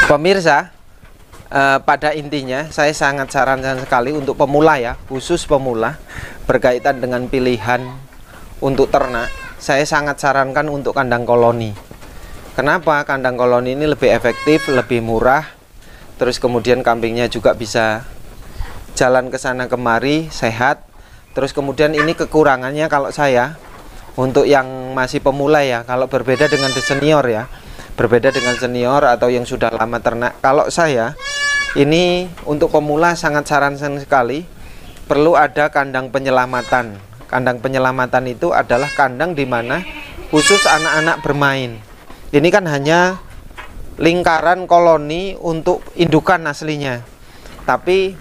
Pemirsa, pada intinya saya sangat sarankan sekali untuk pemula ya, khusus pemula berkaitan dengan pilihan untuk ternak. Saya sangat sarankan untuk kandang koloni. Kenapa? Kandang koloni ini lebih efektif, lebih murah. Terus kemudian kambingnya juga bisa jalan ke sana kemari, sehat. Terus kemudian ini kekurangannya kalau saya untuk yang masih pemula ya, kalau berbeda dengan senior ya. Berbeda dengan senior atau yang sudah lama ternak. Kalau saya ini untuk pemula sangat sarankan sekali perlu ada kandang penyelamatan. Kandang penyelamatan itu adalah kandang di mana khusus anak-anak bermain. Ini kan hanya lingkaran koloni untuk indukan aslinya. Tapi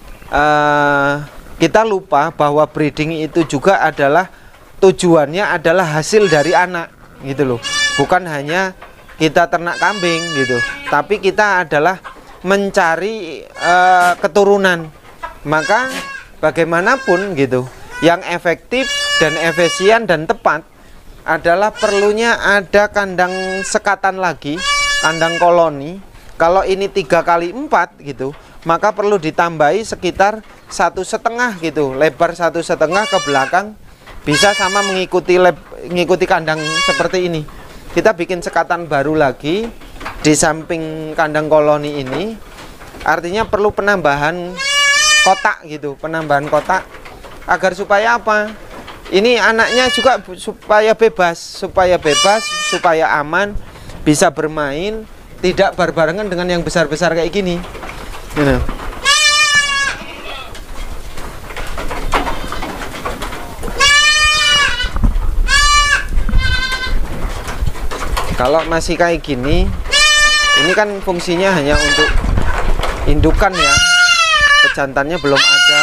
kita lupa bahwa breeding itu juga adalah tujuannya adalah hasil dari anak gitu loh. Bukan hanya kita ternak kambing gitu, tapi kita adalah mencari keturunan. Maka bagaimanapun gitu, yang efektif dan efisien dan tepat adalah perlunya ada kandang sekatan lagi, kandang koloni. Kalau ini 3x4 gitu, maka perlu ditambahi sekitar 1,5 gitu, lebar 1,5 ke belakang, bisa sama mengikuti kandang seperti ini. Kita bikin sekatan baru lagi di samping kandang koloni ini. Artinya perlu penambahan kotak gitu, penambahan kotak agar supaya apa? Ini anaknya juga supaya bebas, supaya aman, bisa bermain, tidak berbarengan dengan yang besar-besar kayak gini. Kalau masih kayak gini, ini kan fungsinya hanya untuk indukan ya. Pejantannya belum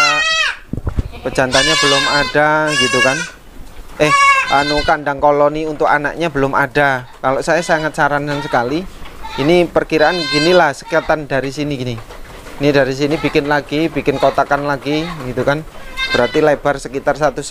ada gitu kan. Kandang koloni untuk anaknya belum ada. Kalau saya sangat sarankan sekali, ini perkiraan ginilah sekatan dari sini gini. Ini dari sini bikin kotakan lagi gitu kan. Berarti lebar sekitar 1,5,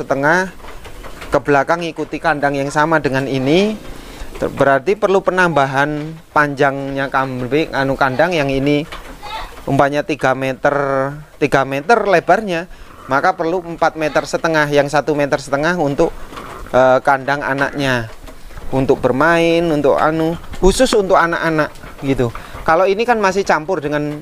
ke belakang ikuti kandang yang sama dengan ini. Berarti perlu penambahan panjangnya kandang yang ini umpamanya 3 meter lebarnya, maka perlu 4,5 meter, yang 1,5 meter untuk kandang anaknya, untuk bermain, untuk khusus untuk anak-anak gitu. Kalau ini kan masih campur dengan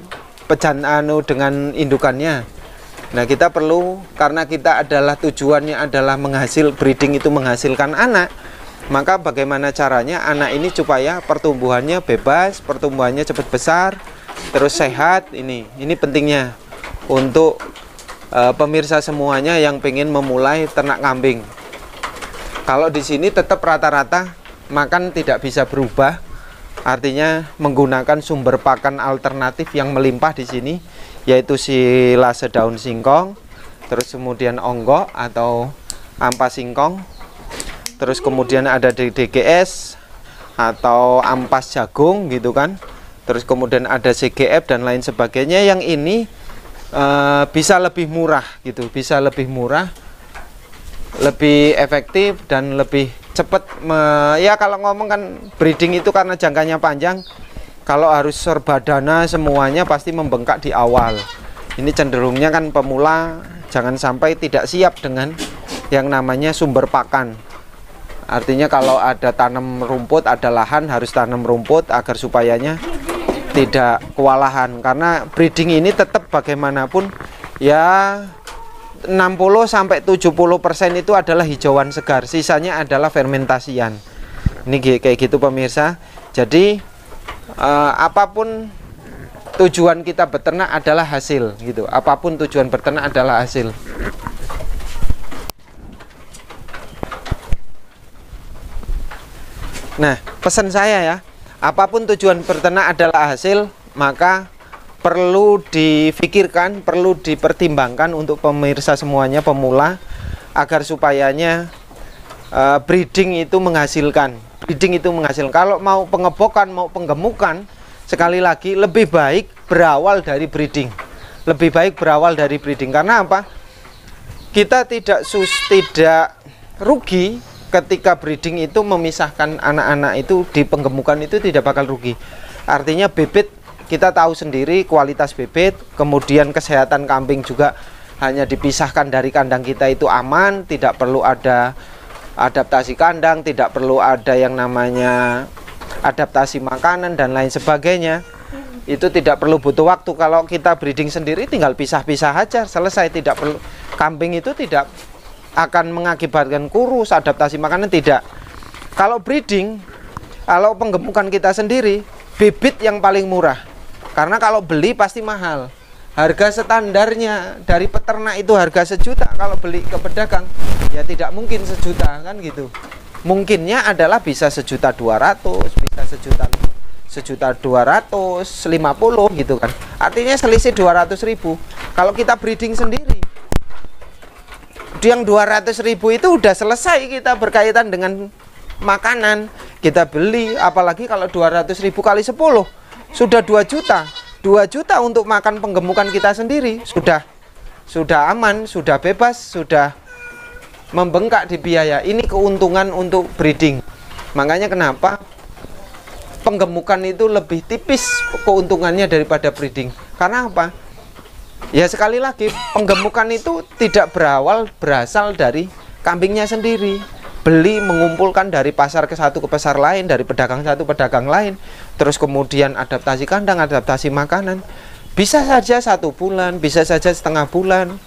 dengan indukannya. Nah, kita perlu, karena kita adalah tujuannya adalah breeding itu menghasilkan anak. Maka bagaimana caranya anak ini supaya pertumbuhannya bebas, pertumbuhannya cepat besar, terus sehat. Ini pentingnya untuk pemirsa semuanya yang pengen memulai ternak kambing. Kalau di sini tetap rata-rata makan tidak bisa berubah, artinya menggunakan sumber pakan alternatif yang melimpah di sini, yaitu silase daun singkong, terus kemudian onggok atau ampas singkong. Terus kemudian ada DGS atau ampas jagung gitu kan. Terus kemudian ada CGF dan lain sebagainya. Yang ini bisa lebih murah gitu, bisa lebih murah, lebih efektif dan lebih cepat. Ya kalau ngomong kan breeding itu karena jangkanya panjang, kalau harus serba dana semuanya pasti membengkak di awal. Ini cenderungnya kan pemula jangan sampai tidak siap dengan yang namanya sumber pakan. Artinya kalau ada tanam rumput, ada lahan, harus tanam rumput agar supayanya tidak kewalahan. Karena breeding ini tetap bagaimanapun ya 60-70% itu adalah hijauan segar, sisanya adalah fermentasian. Ini kayak gitu pemirsa. Jadi apapun tujuan kita beternak adalah hasil gitu. Apapun tujuan beternak adalah hasil. Nah, pesan saya ya, apapun tujuan berternak adalah hasil, maka perlu difikirkan, perlu dipertimbangkan untuk pemirsa semuanya pemula, agar supayanya breeding itu menghasilkan. Kalau mau pengebokan, mau penggemukan, sekali lagi lebih baik berawal dari breeding. Karena apa? Kita tidak rugi ketika breeding itu memisahkan anak-anak itu di penggemukan, itu tidak bakal rugi. Artinya bibit kita tahu sendiri kualitas bibit, kemudian kesehatan kambing juga hanya dipisahkan dari kandang kita itu aman, tidak perlu ada adaptasi kandang, tidak perlu ada yang namanya adaptasi makanan dan lain sebagainya. Itu tidak perlu butuh waktu. Kalau kita breeding sendiri tinggal pisah-pisah aja, selesai. Tidak perlu, kambing itu tidak akan mengakibatkan kurus, adaptasi makanan tidak. Kalau breeding, kalau penggemukan kita sendiri, bibit yang paling murah. Karena kalau beli pasti mahal. Harga standarnya dari peternak itu harga 1 juta. Kalau beli ke pedagang ya tidak mungkin 1 juta kan gitu. Mungkinnya adalah bisa 1.200.000, bisa 1.250.000 gitu kan. Artinya selisih 200.000. Kalau kita breeding sendiri, yang 200.000 itu udah selesai kita berkaitan dengan makanan. Kita beli, apalagi kalau 200.000 kali 10 sudah 2 juta. 2 juta untuk makan penggemukan kita sendiri sudah aman, sudah bebas, sudah membengkak di biaya. Ini keuntungan untuk breeding. Makanya kenapa penggemukan itu lebih tipis keuntungannya daripada breeding. Karena apa? Ya sekali lagi, penggemukan itu tidak berasal dari kambingnya sendiri. Beli, mengumpulkan dari pasar ke satu ke pasar lain, dari pedagang satu pedagang lain, terus kemudian adaptasi kandang, adaptasi makanan. Bisa saja 1 bulan, bisa saja setengah bulan.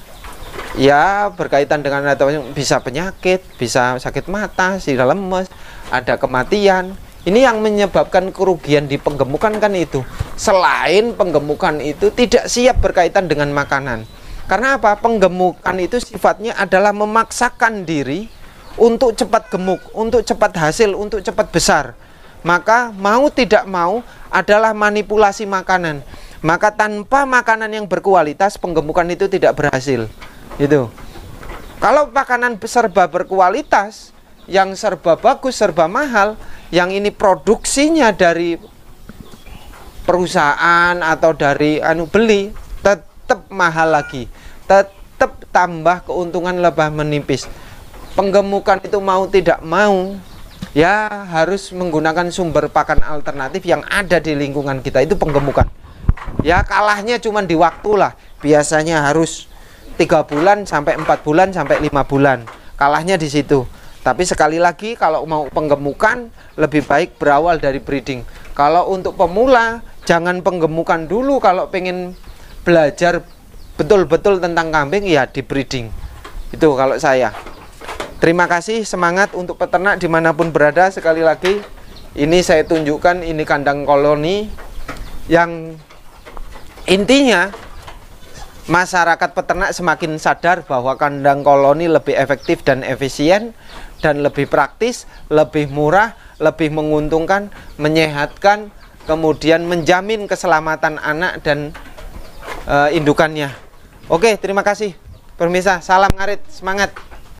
Ya berkaitan dengan bisa penyakit, bisa sakit mata, sida lemes, ada kematian. Ini yang menyebabkan kerugian di penggemukan kan itu. Selain penggemukan itu tidak siap berkaitan dengan makanan. Karena apa? Penggemukan itu sifatnya adalah memaksakan diri untuk cepat gemuk, untuk cepat hasil, untuk cepat besar. Maka mau tidak mau adalah manipulasi makanan. Maka tanpa makanan yang berkualitas, penggemukan itu tidak berhasil. Gitu. Kalau makanan serba berkualitas, yang serba bagus, serba mahal, yang ini produksinya dari perusahaan atau dari beli, tetap mahal lagi, tetap tambah keuntungan lebih menipis. Penggemukan itu mau tidak mau ya harus menggunakan sumber pakan alternatif yang ada di lingkungan kita. Itu penggemukan. Ya kalahnya cuma di waktu lah. Biasanya harus 3 bulan sampai 4 bulan sampai 5 bulan. Kalahnya di situ. Tapi sekali lagi kalau mau penggemukan lebih baik berawal dari breeding. Kalau untuk pemula jangan penggemukan dulu. Kalau pengen belajar betul-betul tentang kambing ya di breeding. Itu kalau saya. Terima kasih, semangat untuk peternak dimanapun berada. Sekali lagi ini saya tunjukkan, ini kandang koloni yang intinya masyarakat peternak semakin sadar bahwa kandang koloni lebih efektif dan efisien dan lebih praktis, lebih murah, lebih menguntungkan, menyehatkan, kemudian menjamin keselamatan anak dan indukannya. Oke, terima kasih pemirsa, salam ngarit, semangat.